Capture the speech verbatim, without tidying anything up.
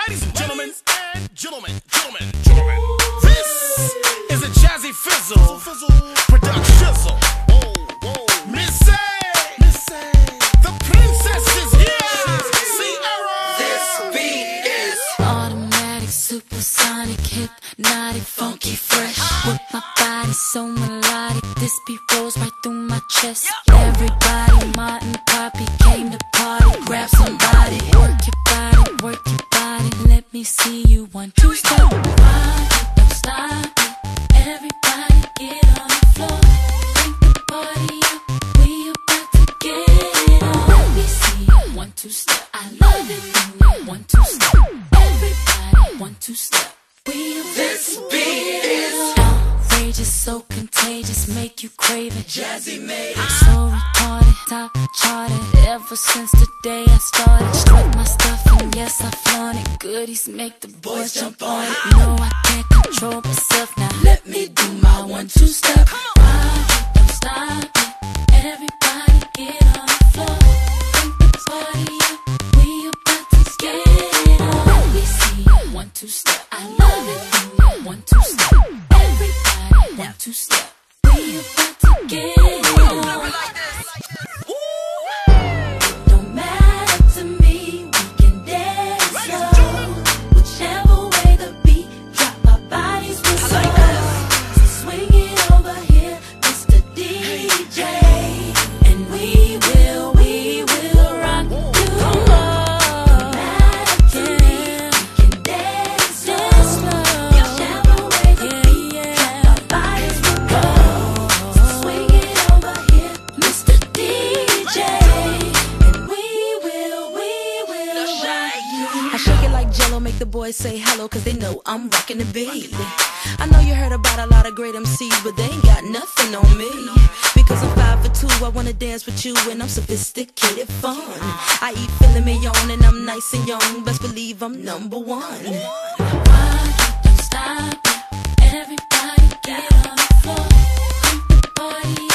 Ladies and gentlemen, and gentlemen, gentlemen, gentlemen, this is a Jazzy Fizzle production. Whoa, whoa, Missy, Missy, the princess is here. Sierra. This beat is automatic, supersonic, hypnotic, funky, fresh. With my body so melodic, this beat rolls right through my chest. Everybody, Martin, Poppy came to party. Grab somebody, work your body, work your body. Let me see you one, two, step. Rock it, don't stop it. Everybody get on the floor. Bring the party up, we about to get it on. Let me see you one, two, step. I love it. One, two, step. Everybody, one, two, step. We about This to beat get it is on. Outrageous, so contagious, make you crave it. Jazzy made it. So retarded, top charted. Ever since the day I started, struck my stuff and yes I flaunt it. Goodies make the boys jump on it. No, I can't control myself now. Let me do my one, two step. Rock it, don't stop it. Everybody get on the floor. Bring the party up, we about to get it on. Let me see you one, two step. I love it. One, two step. Everybody, one, two step. We about to get it on. Don't matter to me, we can dance slow. Whichever way the beat drop, our bodies will slow. So swing it over here, Mister D J, and we will, we will rock you. Don't matter to me, we can dance slow. Whichever way the beat drop, our bodies will go. So swing it over here, Mister D J, and we will, we will rock you. I shake it like Jello, make the boys say hello, cause they know I'm rocking the beat. I know you heard about a lot of great M Cs, but they ain't got nothing on me. Because I'm five for two, I wanna dance with you, and I'm sophisticated fun. I eat filet mignon, and I'm nice and young, best believe I'm number one. Rock it, don't stop it. Everybody get on the floor. Bring the party